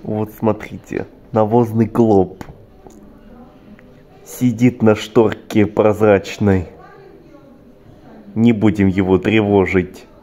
Вот смотрите, навозный клоп сидит на шторке прозрачной. Не будем его тревожить.